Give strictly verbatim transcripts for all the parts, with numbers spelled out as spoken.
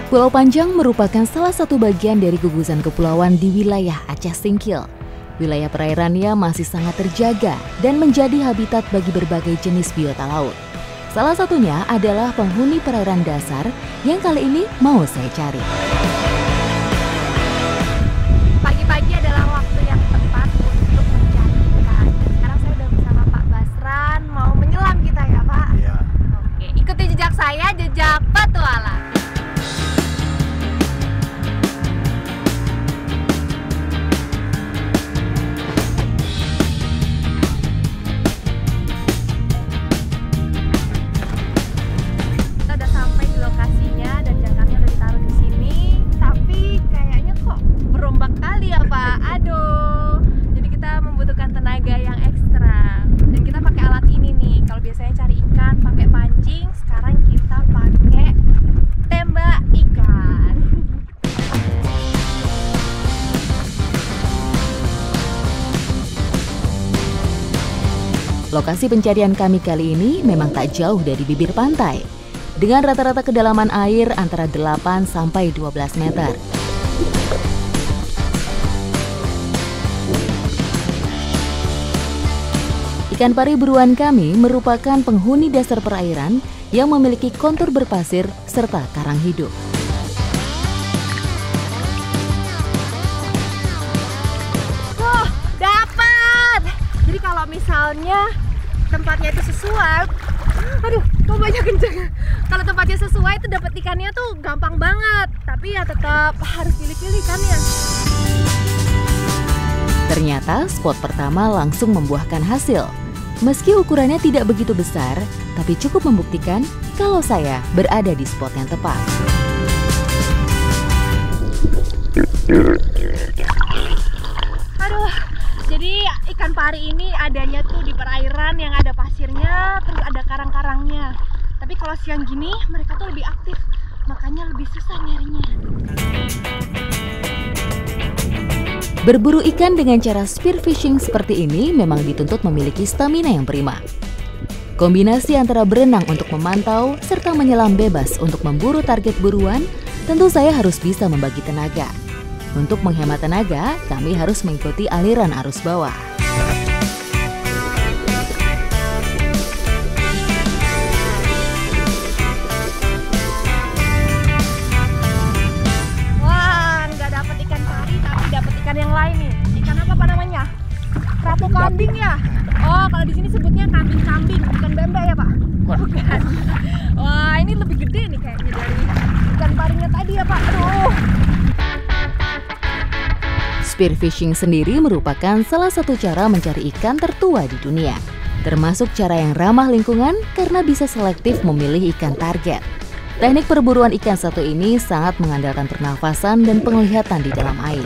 Pulau Panjang merupakan salah satu bagian dari gugusan kepulauan di wilayah Aceh Singkil. Wilayah perairannya masih sangat terjaga dan menjadi habitat bagi berbagai jenis biota laut. Salah satunya adalah penghuni perairan dasar yang kali ini mau saya cari. Pagi-pagi adalah waktu yang tepat untuk mencari ikan. Sekarang saya udah bersama Pak Basran, mau menyelam kita ya Pak? Iya. Oke, ikuti jejak saya, jejak petualang. Lokasi pencarian kami kali ini memang tak jauh dari bibir pantai, dengan rata-rata kedalaman air antara delapan sampai dua belas meter. Ikan pari buruan kami merupakan penghuni dasar perairan yang memiliki kontur berpasir serta karang hidup. Oh, dapat! Jadi kalau misalnya tempatnya itu sesuai, aduh, kok banyak kenceng. Kalau tempatnya sesuai itu dapat ikannya tuh gampang banget, tapi ya tetap harus pilih-pilih ikannya. Ternyata spot pertama langsung membuahkan hasil. Meski ukurannya tidak begitu besar, tapi cukup membuktikan kalau saya berada di spot yang tepat. Aduh, jadi ikan pari ini adanya tuh di perairan yang ada pasirnya, terus ada karang-karangnya. Tapi kalau siang gini mereka tuh lebih aktif, makanya lebih susah nyarinya. Berburu ikan dengan cara spear fishing seperti ini memang dituntut memiliki stamina yang prima. Kombinasi antara berenang untuk memantau serta menyelam bebas untuk memburu target buruan, tentu saya harus bisa membagi tenaga. Untuk menghemat tenaga, kami harus mengikuti aliran arus bawah. Wah, nggak dapat ikan pari, tapi dapat ikan yang lain nih. Ikan apa pak namanya? Kerapu kambing ya? Oh, kalau di sini sebutnya kambing-kambing, bukan bembe ya pak? Bukan. Wah, ini lebih gede nih kayaknya dari ikan parinya tadi ya pak. Aduh. Spearfishing sendiri merupakan salah satu cara mencari ikan tertua di dunia. Termasuk cara yang ramah lingkungan karena bisa selektif memilih ikan target. Teknik perburuan ikan satu ini sangat mengandalkan pernafasan dan penglihatan di dalam air.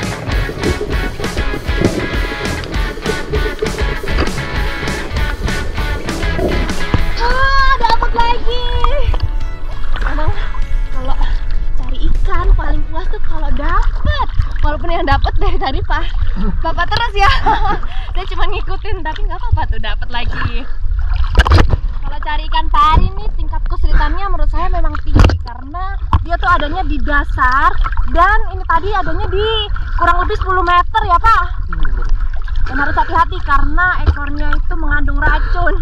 Ah, dapat lagi. Emang kalau cari ikan paling puas tuh kalau dapat. Walaupun yang dapat dari tadi pak, bapak terus ya. Saya cuma ngikutin, tapi nggak apa-apa tuh dapat lagi. Kalau cari ikan pari nih tingkat kesulitannya menurut saya memang tinggi karena dia tuh adanya di dasar dan ini tadi adanya di kurang lebih sepuluh meter ya pak. Dan harus hati-hati karena ekornya itu mengandung racun.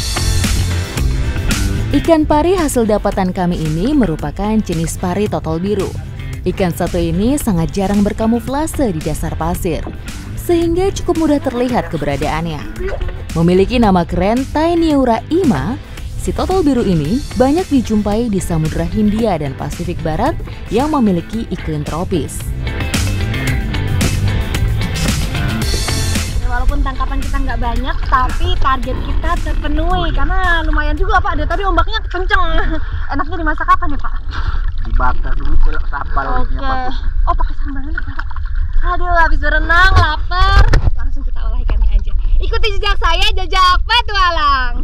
Ikan pari hasil dapatan kami ini merupakan jenis pari totol biru. Ikan satu ini sangat jarang berkamuflase di dasar pasir, sehingga cukup mudah terlihat keberadaannya. Memiliki nama keren Taeniura ima, si totol biru ini banyak dijumpai di Samudra Hindia dan Pasifik Barat yang memiliki iklim tropis. Walaupun tangkapan kita nggak banyak, tapi target kita terpenuhi karena lumayan juga pak. Dia tadi ombaknya kenceng. Enaknya dimasak apa nih pak? Dibakar dulu kalau sambal. Oke. Oh pakai sambalnya pak. Aduh habis berenang lapar, langsung kita olah ikannya aja. Ikuti jejak saya, jejak petualang.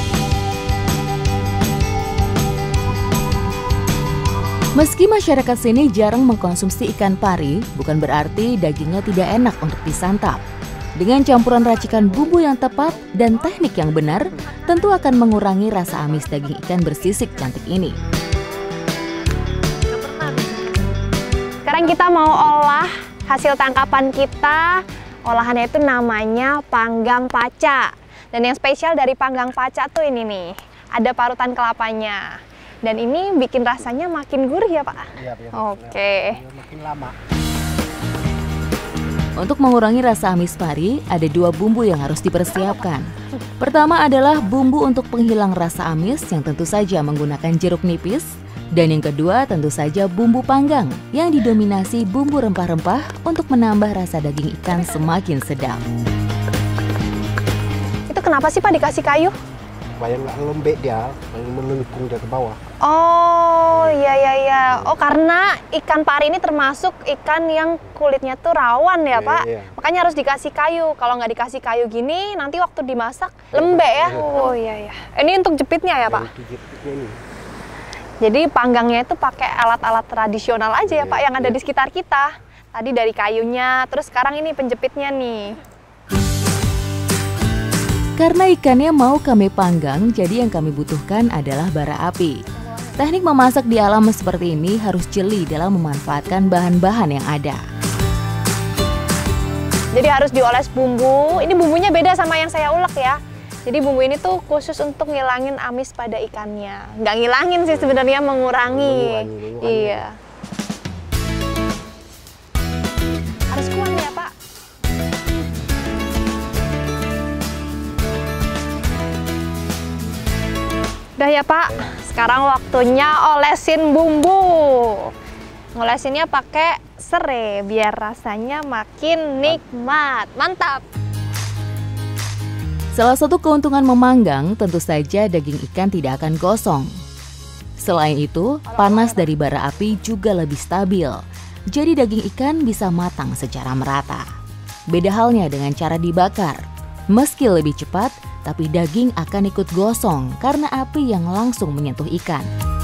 Meski masyarakat sini jarang mengkonsumsi ikan pari, bukan berarti dagingnya tidak enak untuk disantap. Dengan campuran racikan bumbu yang tepat dan teknik yang benar, tentu akan mengurangi rasa amis daging ikan bersisik cantik ini. Gak pernah sekarang kita mau olah hasil tangkapan kita. Olahannya itu namanya panggang paca. Dan yang spesial dari panggang paca tuh ini nih, ada parutan kelapanya. Dan ini bikin rasanya makin gurih ya Pak? Iya, biar Oke. biar makin lama. Untuk mengurangi rasa amis pari, ada dua bumbu yang harus dipersiapkan. Pertama adalah bumbu untuk penghilang rasa amis yang tentu saja menggunakan jeruk nipis. Dan yang kedua tentu saja bumbu panggang yang didominasi bumbu rempah-rempah untuk menambah rasa daging ikan semakin sedap. Itu kenapa sih Pak dikasih kayu? Supaya nggak lembek dia, melengkung dia ke bawah. Oh iya iya iya. Oh karena ikan pari ini termasuk ikan yang kulitnya tuh rawan ya Iya, Pak. iya. Makanya harus dikasih kayu. Kalau nggak dikasih kayu gini, nanti waktu dimasak lembek ya. Oh iya iya. Ini untuk jepitnya ya Pak. Yang jepitnya ini. Jadi panggangnya itu pakai alat-alat tradisional aja ya Pak yang ada di sekitar kita. Tadi dari kayunya, terus sekarang ini penjepitnya nih. Karena ikannya mau kami panggang, jadi yang kami butuhkan adalah bara api. Teknik memasak di alam seperti ini harus jeli dalam memanfaatkan bahan-bahan yang ada. Jadi harus dioles bumbu. Ini bumbunya beda sama yang saya ulek ya. Jadi bumbu ini tuh khusus untuk ngilangin amis pada ikannya. Nggak ngilangin sih sebenarnya, mengurangi. Mengurangi, mengurangi. Iya. Harus kuat ya Pak. Udah ya Pak, sekarang waktunya olesin bumbu. Ngolesinnya pakai serai biar rasanya makin nikmat. Mantap. Salah satu keuntungan memanggang tentu saja daging ikan tidak akan gosong. Selain itu, panas dari bara api juga lebih stabil. Jadi daging ikan bisa matang secara merata. Beda halnya dengan cara dibakar. Meski lebih cepat, tapi daging akan ikut gosong karena api yang langsung menyentuh ikan.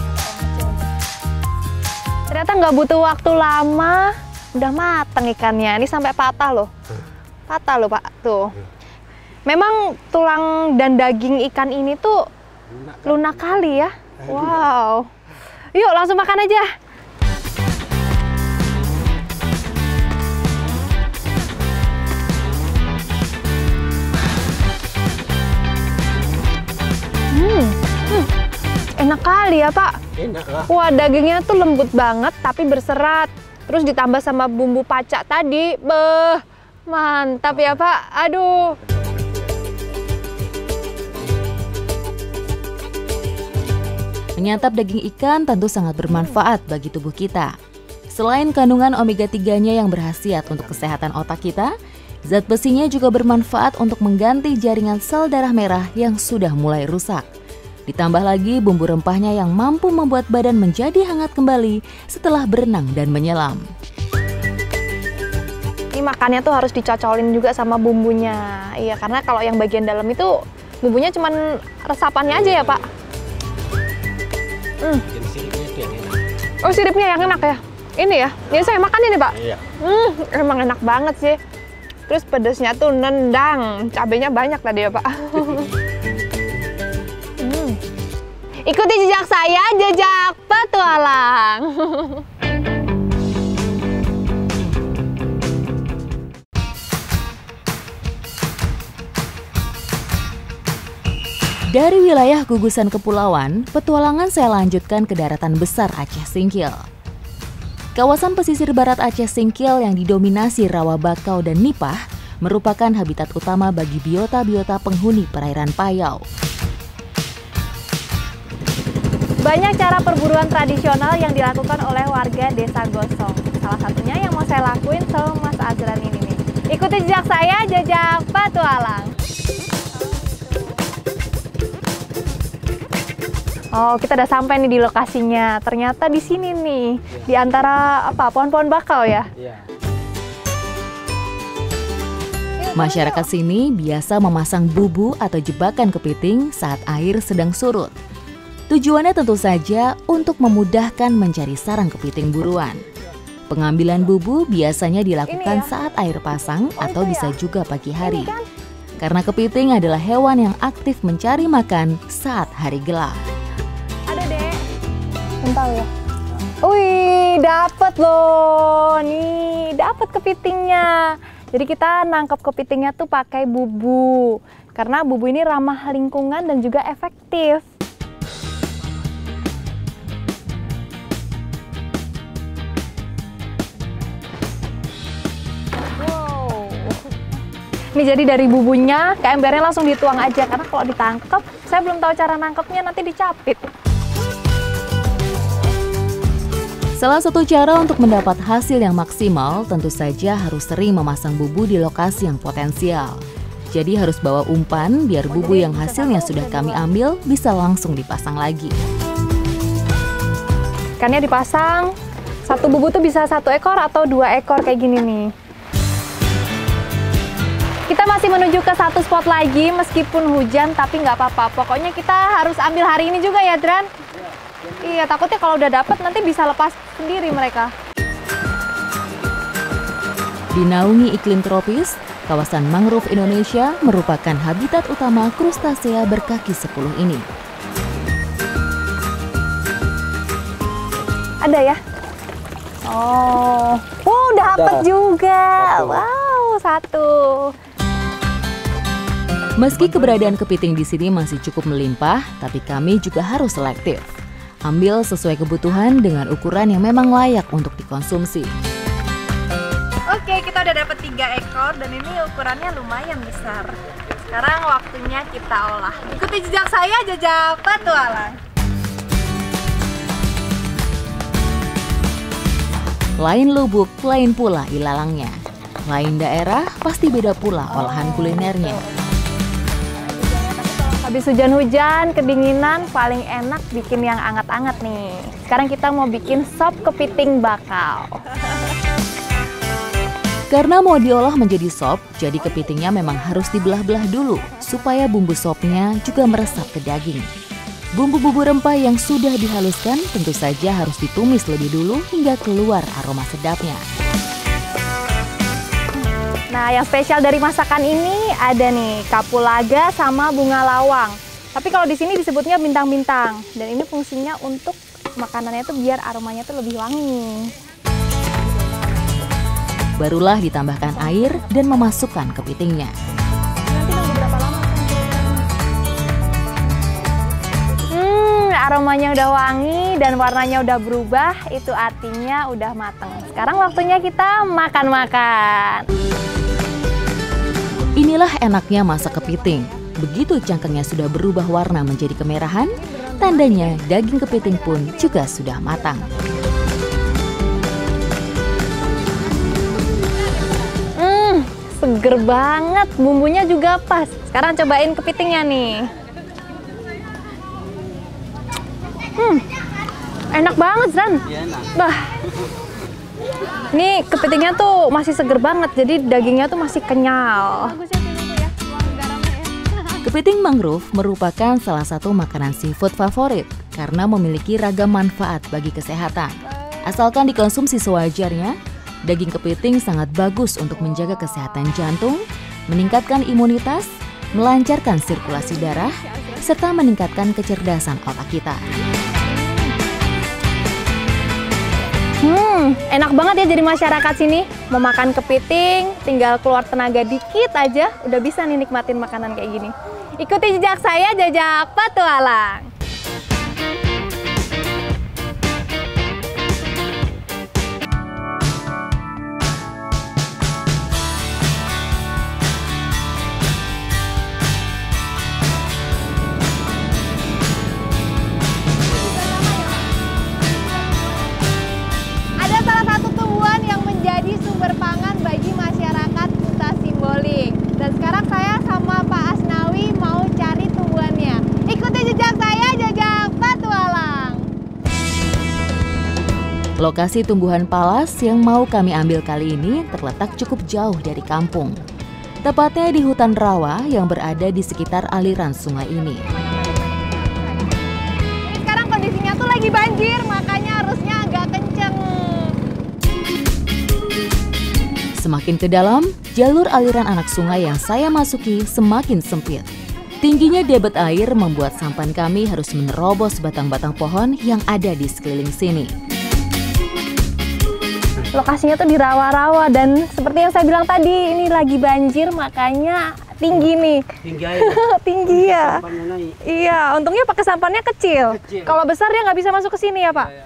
Ternyata nggak butuh waktu lama, udah matang ikannya. Ini sampai patah loh. Patah loh Pak, tuh. Memang tulang dan daging ikan ini tuh lunak kali ya. Wow. Yuk langsung makan aja. Hmm, hmm. Enak kali ya Pak. Enak lah. Wah dagingnya tuh lembut banget tapi berserat. Terus ditambah sama bumbu pacak tadi. Beh, mantap ya Pak. Aduh. Menyantap daging ikan tentu sangat bermanfaat bagi tubuh kita. Selain kandungan omega tiga-nya yang berkhasiat untuk kesehatan otak kita, zat besinya juga bermanfaat untuk mengganti jaringan sel darah merah yang sudah mulai rusak. Ditambah lagi bumbu rempahnya yang mampu membuat badan menjadi hangat kembali setelah berenang dan menyelam. Ini makannya tuh harus dicocolin juga sama bumbunya. Iya, karena kalau yang bagian dalam itu bumbunya cuman resapannya aja ya Pak. Hmm. Jadi siripnya itu yang enak. Oh siripnya yang enak ya? Ini ya? Ini saya makan ini Pak? Iya. Hmm, emang enak banget sih. Terus pedasnya tuh nendang, cabenya banyak tadi ya Pak. hmm. Ikuti jejak saya, jejak petualang. Dari wilayah gugusan kepulauan, petualangan saya lanjutkan ke daratan besar Aceh Singkil. Kawasan pesisir barat Aceh Singkil yang didominasi rawa bakau dan nipah merupakan habitat utama bagi biota-biota penghuni perairan Payau. Banyak cara perburuan tradisional yang dilakukan oleh warga desa Gosong. Salah satunya yang mau saya lakuin sama Mas Azran ini nih. Ikuti jejak saya, jejak petualang. Oh, kita udah sampai nih di lokasinya. Ternyata di sini nih, di antara apa pohon-pohon bakau ya. Iya. Masyarakat sini biasa memasang bubu atau jebakan kepiting saat air sedang surut. Tujuannya tentu saja untuk memudahkan mencari sarang kepiting buruan. Pengambilan bubu biasanya dilakukan ya? saat air pasang Oh, atau itu bisa ya? juga pagi hari. Ini kan? Karena kepiting adalah hewan yang aktif mencari makan saat hari gelap. Ada dek. Bentar ya. Wih, dapet loh. Nih, dapet kepitingnya. Jadi kita nangkep kepitingnya tuh pakai bubu. Karena bubu ini ramah lingkungan dan juga efektif. Wow. Ini jadi dari bubunya ke embernya langsung dituang aja. Karena kalau ditangkep, saya belum tahu cara nangkepnya, nanti dicapit. Salah satu cara untuk mendapat hasil yang maksimal tentu saja harus sering memasang bubu di lokasi yang potensial. Jadi harus bawa umpan biar bubu yang hasilnya sudah kami ambil bisa langsung dipasang lagi. Ikannya dipasang, satu bubu tuh bisa satu ekor atau dua ekor kayak gini nih. Kita masih menuju ke satu spot lagi meskipun hujan tapi nggak apa-apa. Pokoknya kita harus ambil hari ini juga ya, Dran. Iya, takutnya kalau udah dapet nanti bisa lepas sendiri mereka. Dinaungi iklim tropis, kawasan mangrove Indonesia merupakan habitat utama krustasea berkaki sepuluh ini. Ada ya? Oh, oh dapet juga. Satu. Wow, satu. Meski keberadaan kepiting di sini masih cukup melimpah, tapi kami juga harus selektif. Ambil sesuai kebutuhan dengan ukuran yang memang layak untuk dikonsumsi. Oke, kita udah dapet tiga ekor dan ini ukurannya lumayan besar. Sekarang waktunya kita olah. Ikuti jejak saya, jejak petualang. Lain lubuk, lain pula ilalangnya. Lain daerah, pasti beda pula olahan kulinernya. Habis hujan-hujan, kedinginan, paling enak bikin yang anget-anget nih. Sekarang kita mau bikin sop kepiting bakal. Karena mau diolah menjadi sop, jadi kepitingnya memang harus dibelah-belah dulu supaya bumbu sopnya juga meresap ke daging. Bumbu-bumbu rempah yang sudah dihaluskan tentu saja harus ditumis lebih dulu hingga keluar aroma sedapnya. Nah, yang spesial dari masakan ini ada nih kapulaga sama bunga lawang. Tapi kalau di sini disebutnya bintang-bintang. Dan ini fungsinya untuk makanannya tuh biar aromanya tuh lebih wangi. Barulah ditambahkan air dan memasukkan kepitingnya. Hmm, aromanya udah wangi dan warnanya udah berubah. Itu artinya udah mateng. Sekarang waktunya kita makan-makan. Inilah enaknya masak kepiting. Begitu cangkangnya sudah berubah warna menjadi kemerahan, tandanya daging kepiting pun juga sudah matang. Hmm, seger banget, bumbunya juga pas. Sekarang cobain kepitingnya nih. Hmm, enak banget, Zran. Bah. Ini kepitingnya tuh masih seger banget, jadi dagingnya tuh masih kenyal. Kepiting mangrove merupakan salah satu makanan seafood favorit karena memiliki ragam manfaat bagi kesehatan. Asalkan dikonsumsi sewajarnya, daging kepiting sangat bagus untuk menjaga kesehatan jantung, meningkatkan imunitas, melancarkan sirkulasi darah, serta meningkatkan kecerdasan otak kita. Hmm, enak banget ya jadi masyarakat sini. Mau makan kepiting, tinggal keluar tenaga dikit aja, udah bisa nih nikmatin makanan kayak gini. Ikuti jejak saya, jejak petualang. Lokasi tumbuhan palas yang mau kami ambil kali ini terletak cukup jauh dari kampung. Tepatnya di hutan rawa yang berada di sekitar aliran sungai ini. Sekarang kondisinya tuh lagi banjir, makanya arusnya agak kenceng. Semakin ke dalam, jalur aliran anak sungai yang saya masuki semakin sempit. Tingginya debit air membuat sampan kami harus menerobos batang-batang pohon yang ada di sekeliling sini. lokasinya tuh di rawa-rawa, dan seperti yang saya bilang tadi, ini lagi banjir makanya tinggi nih. Tinggi air. Tinggi ya. Sampannya naik. Iya, untungnya pakai sampannya kecil. Kecil. Kalau besar dia nggak bisa masuk ke sini ya, Pak. Ya, ya.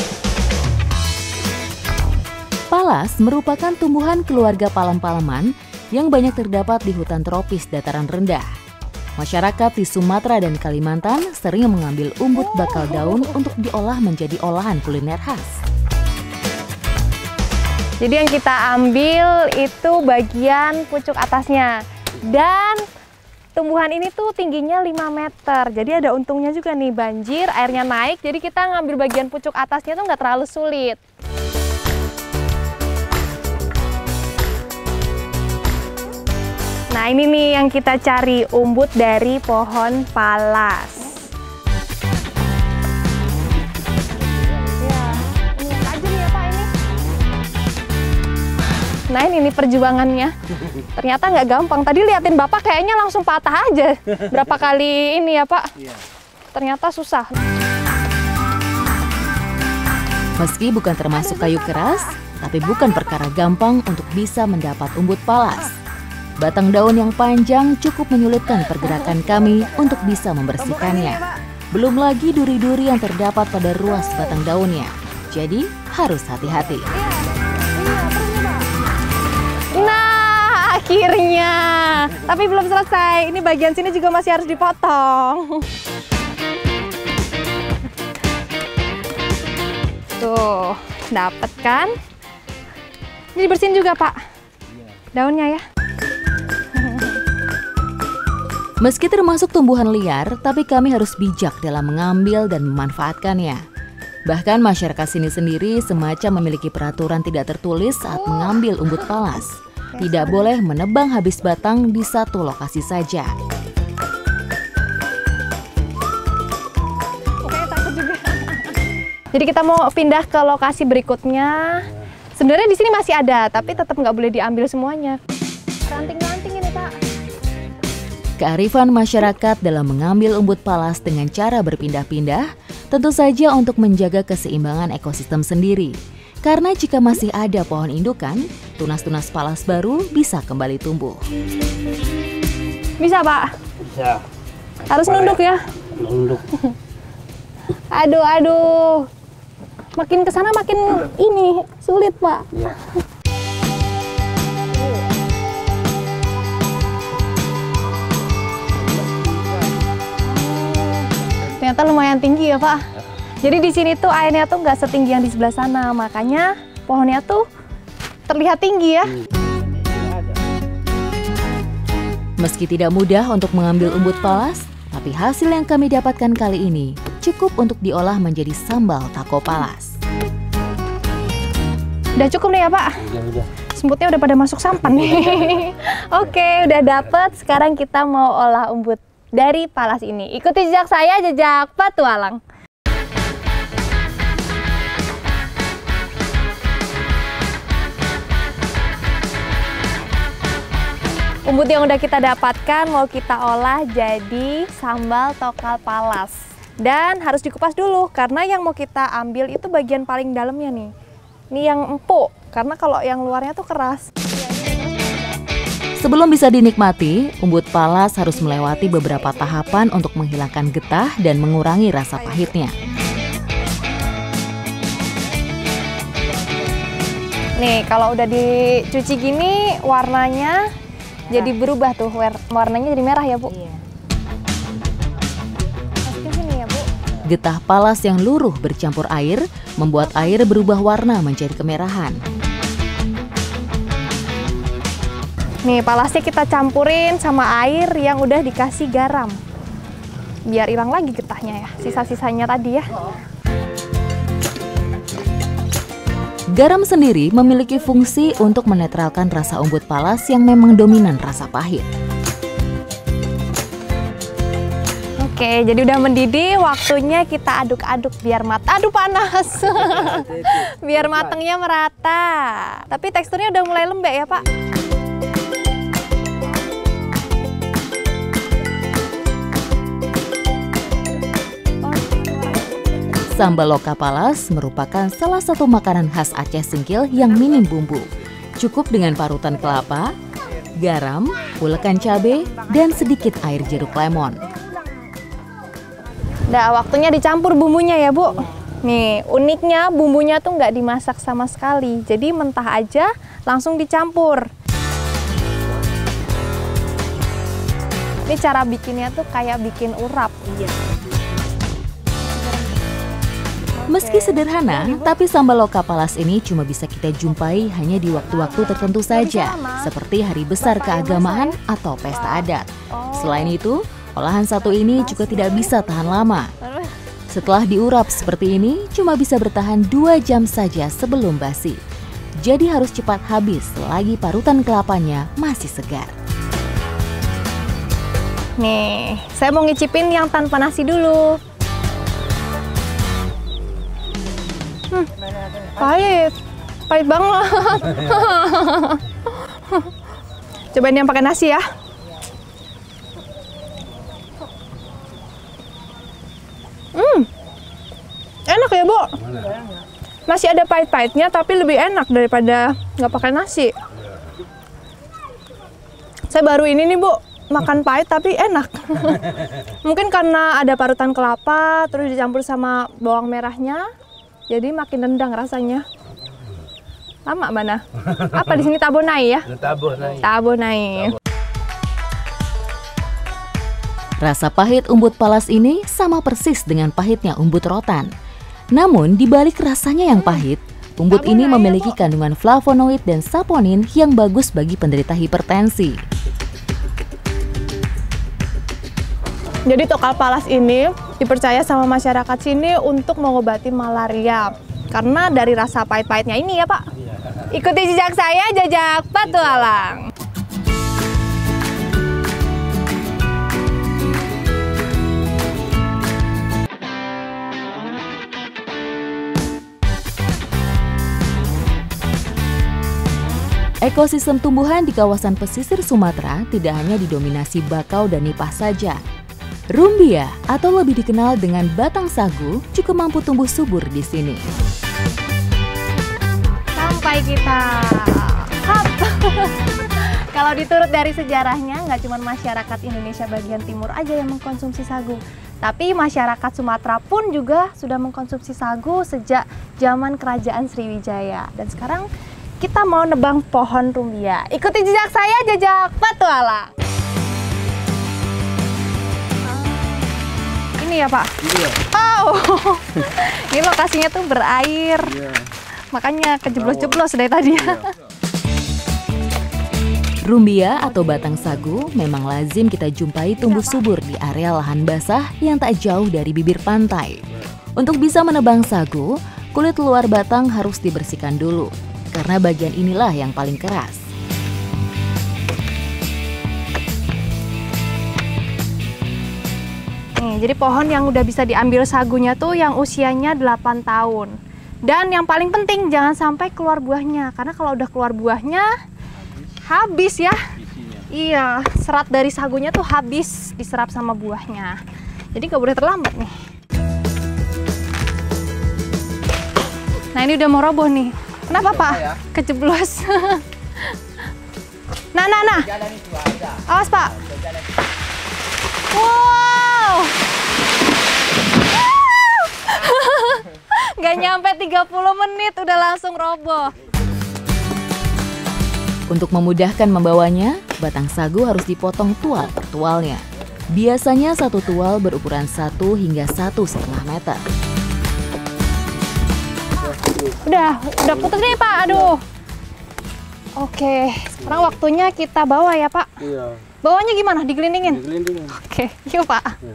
Palas merupakan tumbuhan keluarga palem-paleman yang banyak terdapat di hutan tropis dataran rendah. Masyarakat di Sumatera dan Kalimantan sering mengambil umbut bakal daun untuk diolah menjadi olahan kuliner khas. Jadi yang kita ambil itu bagian pucuk atasnya. Dan tumbuhan ini tuh tingginya lima meter. Jadi ada untungnya juga nih, banjir, airnya naik. Jadi kita ngambil bagian pucuk atasnya tuh nggak terlalu sulit. Nah ini nih yang kita cari, umbut dari pohon palas. Ya, ini tajam ya Pak ini. Nah ini nih perjuangannya. Ternyata nggak gampang. Tadi liatin Bapak kayaknya langsung patah aja. Berapa kali ini ya Pak? Iya. Ternyata susah. Meski bukan termasuk kayu keras, tapi bukan perkara gampang untuk bisa mendapat umbut palas. Batang daun yang panjang cukup menyulitkan pergerakan kami untuk bisa membersihkannya. Belum lagi duri-duri yang terdapat pada ruas batang daunnya. Jadi harus hati-hati. Nah, akhirnya. Tapi belum selesai. Ini bagian sini juga masih harus dipotong. Tuh, dapet kan? Ini dibersihin juga, Pak. Daunnya ya. Meski termasuk tumbuhan liar, tapi kami harus bijak dalam mengambil dan memanfaatkannya. Bahkan masyarakat sini sendiri semacam memiliki peraturan tidak tertulis saat mengambil umbut palas. Tidak boleh menebang habis batang di satu lokasi saja. Oke, takut juga. Jadi kita mau pindah ke lokasi berikutnya. Sebenarnya di sini masih ada, tapi tetap nggak boleh diambil semuanya. Ranting-ranting ini, Pak. Kearifan masyarakat dalam mengambil umbut palas dengan cara berpindah-pindah tentu saja untuk menjaga keseimbangan ekosistem sendiri. Karena jika masih ada pohon indukan, tunas-tunas palas baru bisa kembali tumbuh. Bisa, Pak? Bisa. Harus nunduk ya? Nunduk. Aduh, aduh. Makin ke sana makin ini sulit, Pak. Iya. Ternyata lumayan tinggi ya Pak. Jadi di sini tuh airnya tuh nggak setinggi yang di sebelah sana, makanya pohonnya tuh terlihat tinggi ya. Meski tidak mudah untuk mengambil umbut palas, tapi hasil yang kami dapatkan kali ini cukup untuk diolah menjadi sambal taco palas. Udah cukup nih ya Pak? Udah, udah. Semputnya udah pada masuk sampan nih. Oke, udah dapet. Sekarang kita mau olah umbut dari palas ini. Ikuti jejak saya, jejak petualang. Umbut yang udah kita dapatkan mau kita olah jadi sambal tokal palas. Dan harus dikupas dulu karena yang mau kita ambil itu bagian paling dalamnya nih. Ini yang empuk, karena kalau yang luarnya tuh keras. Sebelum bisa dinikmati, umbut palas harus melewati beberapa tahapan untuk menghilangkan getah dan mengurangi rasa pahitnya. Nih, kalau udah dicuci gini, warnanya jadi berubah tuh. Warnanya jadi merah ya, Bu? Iya. Masukin sini ya, Bu. Getah palas yang luruh bercampur air membuat air berubah warna menjadi kemerahan. Nih, palasnya kita campurin sama air yang udah dikasih garam. Biar hilang lagi getahnya ya, sisa-sisanya tadi ya. Garam sendiri memiliki fungsi untuk menetralkan rasa umbut palas yang memang dominan rasa pahit. Oke, jadi udah mendidih, waktunya kita aduk-aduk biar mata. Aduh panas. Biar matangnya merata. Tapi teksturnya udah mulai lembek ya, Pak. Sambal loka palas merupakan salah satu makanan khas Aceh Singkil yang minim bumbu. Cukup dengan parutan kelapa, garam, ulekan cabai, dan sedikit air jeruk lemon. Nah, waktunya dicampur bumbunya ya, Bu. Nih, uniknya bumbunya tuh nggak dimasak sama sekali. Jadi mentah aja, langsung dicampur. Ini cara bikinnya tuh kayak bikin urap. Iya. Meski sederhana, tapi sambal loka palas ini cuma bisa kita jumpai hanya di waktu-waktu tertentu saja, seperti hari besar keagamaan atau pesta adat. Selain itu, olahan satu ini juga tidak bisa tahan lama. Setelah diurap seperti ini, cuma bisa bertahan dua jam saja sebelum basi. Jadi harus cepat habis selagi parutan kelapanya masih segar. Nih, saya mau ngicipin yang tanpa nasi dulu. Hmm, pahit, pahit banget. Cobain yang pakai nasi ya. Hmm, enak ya, Bu. Masih ada pahit-pahitnya, tapi lebih enak daripada nggak pakai nasi. Saya baru ini nih, Bu, makan pahit tapi enak. Mungkin karena ada parutan kelapa, terus dicampur sama bawang merahnya. Jadi makin nendang rasanya. Lama mana? Apa di sini tabonai ya? Tabonai. Tabonai. Rasa pahit umbut palas ini sama persis dengan pahitnya umbut rotan. Namun di balik rasanya yang pahit, umbut ini memiliki kandungan flavonoid dan saponin yang bagus bagi penderita hipertensi. Jadi tokal palas ini dipercaya sama masyarakat sini untuk mengobati malaria. Karena dari rasa pahit-pahitnya ini ya, Pak. Ikuti jejak saya, jejak petualang. Ekosistem tumbuhan di kawasan pesisir Sumatera tidak hanya didominasi bakau dan nipah saja. Rumbia atau lebih dikenal dengan batang sagu juga mampu tumbuh subur di sini. Sampai kita. Hap. Kalau diturut dari sejarahnya, nggak cuma masyarakat Indonesia bagian timur aja yang mengkonsumsi sagu, tapi masyarakat Sumatera pun juga sudah mengkonsumsi sagu sejak zaman Kerajaan Sriwijaya. Dan sekarang kita mau nebang pohon rumbia. Ikuti jejak saya, jejak petualang. Ini ya, Pak? Iya. Oh, ini lokasinya tuh berair. Iya. Makanya kejeblos-jeblos dari tadi ya. Iya. Rumbia atau batang sagu memang lazim kita jumpai tumbuh subur di area lahan basah yang tak jauh dari bibir pantai. Untuk bisa menebang sagu, kulit luar batang harus dibersihkan dulu, karena bagian inilah yang paling keras. Nih, jadi pohon yang udah bisa diambil sagunya tuh yang usianya delapan tahun. Dan yang paling penting jangan sampai keluar buahnya, karena kalau udah keluar buahnya habis ya. Iya, serat dari sagunya tuh habis diserap sama buahnya. Jadi nggak boleh terlambat nih. Nah, ini udah mau roboh nih. Kenapa, Pak? Kejeblos. Nah, nah, nah. Awas, Pak. Wow. Gak nyampe tiga puluh menit udah langsung roboh. Untuk memudahkan membawanya, batang sagu harus dipotong tual per tualnya. Biasanya satu tual berukuran satu hingga satu setengah meter. Udah, udah putus nih, Pak. Aduh. Oke, sekarang waktunya kita bawa ya, Pak. Iya. Bawanya gimana? Digelindingin? Digelindingin. Oke, yuk, Pak. Iya.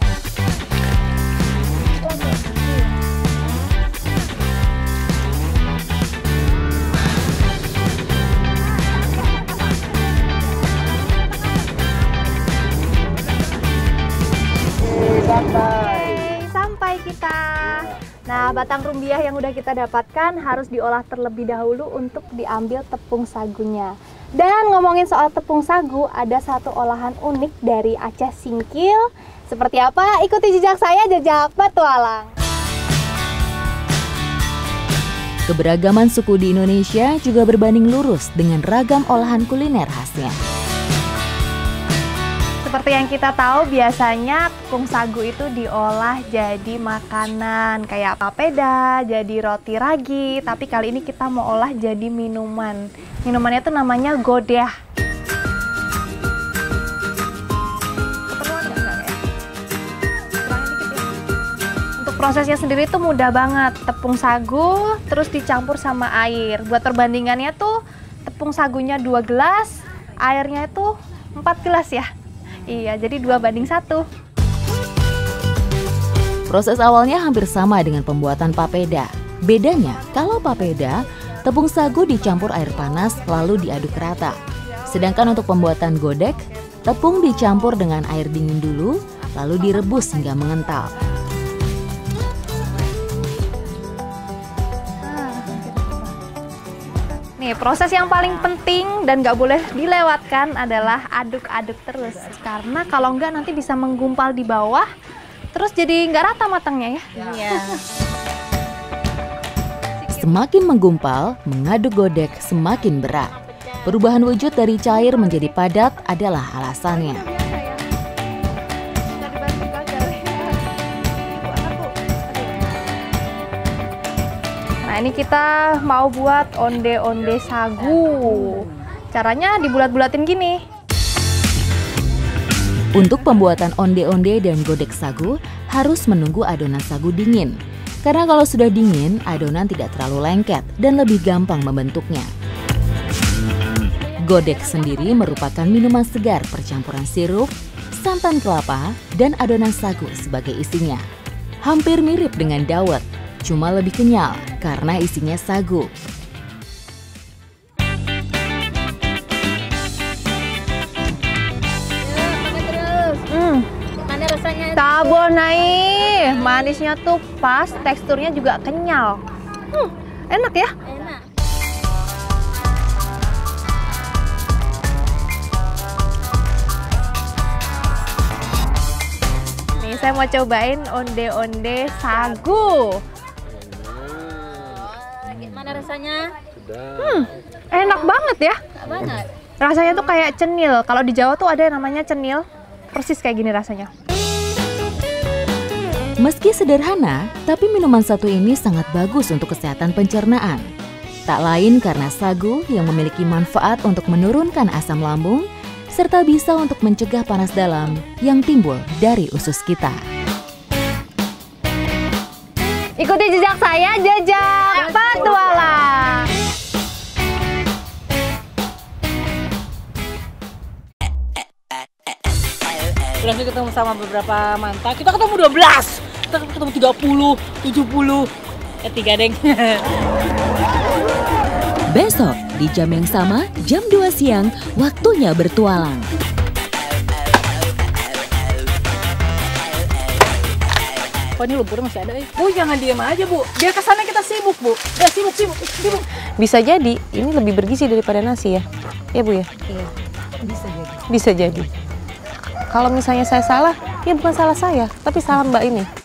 Oke, sampai kita. Nah, batang rumbiah yang udah kita dapatkan harus diolah terlebih dahulu untuk diambil tepung sagunya. Dan ngomongin soal tepung sagu, ada satu olahan unik dari Aceh Singkil. Seperti apa? Ikuti jejak saya, jejak petualang. Keberagaman suku di Indonesia juga berbanding lurus dengan ragam olahan kuliner khasnya. Seperti yang kita tahu, biasanya tepung sagu itu diolah jadi makanan kayak papeda, jadi roti ragi. Tapi kali ini kita mau olah jadi minuman. Minumannya itu namanya godeh. Prosesnya sendiri tuh mudah banget. Tepung sagu terus dicampur sama air. Buat perbandingannya tuh tepung sagunya dua gelas, airnya itu empat gelas ya. Iya, jadi dua banding satu. Proses awalnya hampir sama dengan pembuatan papeda. Bedanya, kalau papeda, tepung sagu dicampur air panas lalu diaduk rata. Sedangkan untuk pembuatan godek, tepung dicampur dengan air dingin dulu, lalu direbus hingga mengental. Nih, proses yang paling penting dan nggak boleh dilewatkan adalah aduk-aduk terus. Karena kalau nggak nanti bisa menggumpal di bawah, terus jadi nggak rata matangnya ya. Iya. Semakin menggumpal, mengaduk godek semakin berat. Perubahan wujud dari cair menjadi padat adalah alasannya. Nah, ini kita mau buat onde-onde sagu. Caranya dibulat-bulatin gini. Untuk pembuatan onde-onde dan godek sagu harus menunggu adonan sagu dingin. Karena kalau sudah dingin, adonan tidak terlalu lengket dan lebih gampang membentuknya. Godek sendiri merupakan minuman segar percampuran sirup, santan kelapa, dan adonan sagu sebagai isinya. Hampir mirip dengan dawet, cuma lebih kenyal karena isinya sagu. Hmm. Mana rasanya? Tabonai, manisnya tuh pas, teksturnya juga kenyal. Hmm, enak ya? Enak. Nih, saya mau cobain onde-onde sagu. Mana rasanya? Hmm, enak banget ya. Enak banget. Rasanya tuh kayak cenil. Kalau di Jawa tuh ada yang namanya cenil. Persis kayak gini rasanya. Meski sederhana, tapi minuman satu ini sangat bagus untuk kesehatan pencernaan. Tak lain karena sagu yang memiliki manfaat untuk menurunkan asam lambung, serta bisa untuk mencegah panas dalam yang timbul dari usus kita. Ikuti jejak saya, jejak petualang. Berhasil ketemu sama beberapa mantan. Kita ketemu dua belas. Kita ketemu tiga puluh, tujuh puluh. Eh, tiga deng. Besok di jam yang sama, jam dua siang, waktunya bertualang. Oh, ini lumpurnya masih ada, eh. Bu, jangan diem aja, Bu. Biar kesana kita sibuk, Bu. Ya, sibuk, sibuk, sibuk. Bisa jadi ini lebih bergizi daripada nasi ya. Ya, Bu ya? Iya, bisa jadi. Bisa jadi. Kalau misalnya saya salah, ya bukan salah saya, tapi salah Mbak ini.